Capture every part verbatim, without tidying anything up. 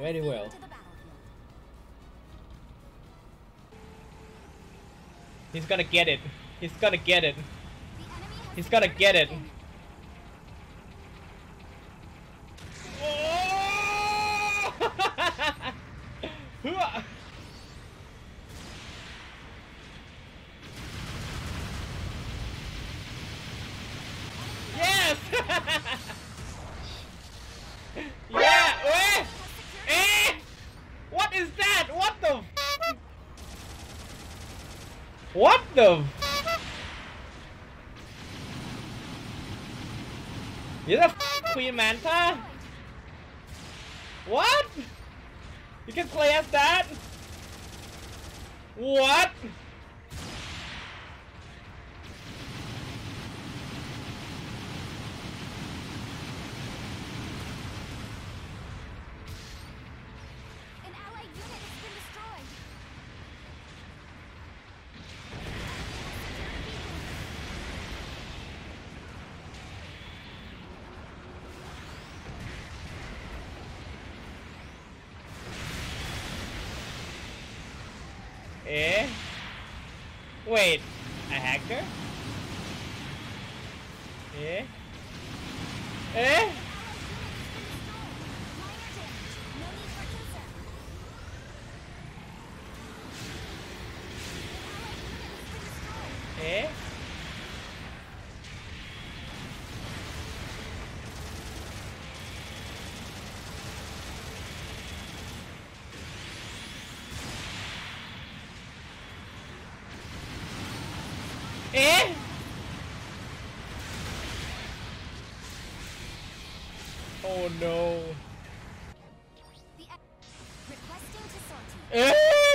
Very well. He's gonna get it. He's gonna get it. He's gonna get it. Oh! Yes! Yeah! Eh! Eh! What is that? What the f? What the f? You're the f Queen Mantha? What? You can play as that? What? An allied unit has been destroyed. Eh? Wait, a hacker? Eh? Eh? Eh? Eh? Oh no. The requesting to sortie. Eh?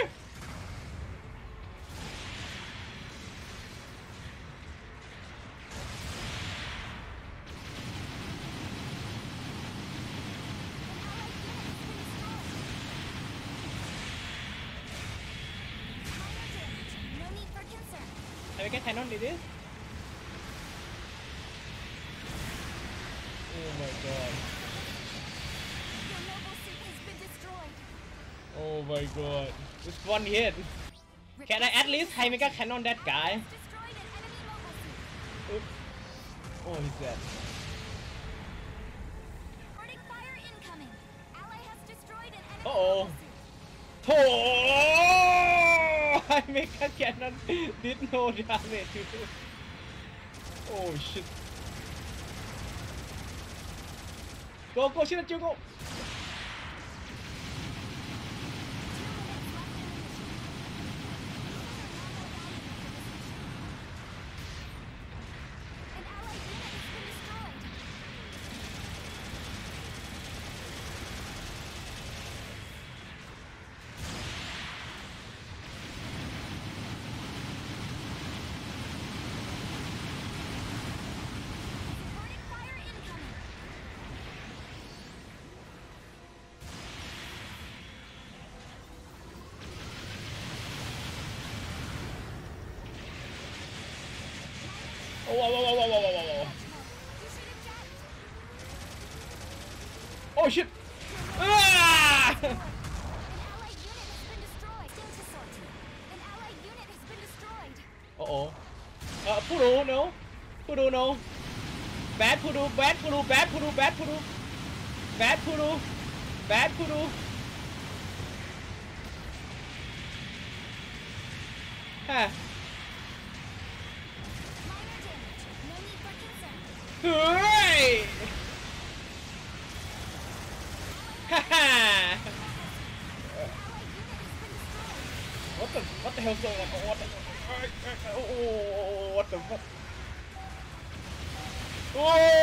No need for concern. Have we got cannon did this? Oh my god. Your mobile suit has been destroyed. Oh my god. It's one hit. Can I at least high mega cannon that guy? Destroyed an enemy mobile suit. Oops. Oh, he's dead. Reporting fire incoming. Ally has destroyed an enemy Uh-oh. mobile suit. Oh! High mega cannon did no damage. Oh shit. Go, go, shoot, you go. An allied unit has been destroyed. Reporting fire incoming. Oh, whoa, whoa, whoa, whoa, whoa, whoa, whoa. You should eject. Oh shit! Ah! An allied unit has been destroyed. Still to sortie. An allied unit has been destroyed. Uh oh. Uh, Puru, no. Puru, no. Bad Puru, bad Puru, bad Puru, bad Puru. Bad Puru. Bad Puru. Huh. Minor damage. No need for concern. Hooray! Haha! What the what the hell's going on? What the oh, what the fuck? Oh!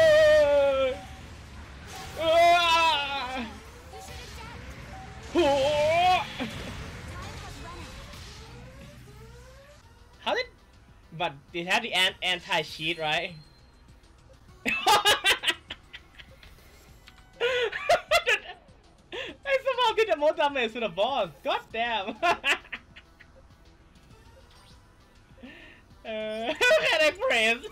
Ah! You should eject. Oh! Time has run out. How did? But they have the ant anti-cheat, right? I somehow did the most damage to the boss. God damn. uh, can I praise?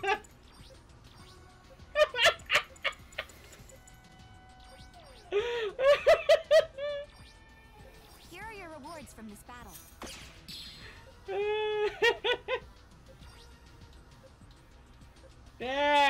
rewards from this battle. Damn.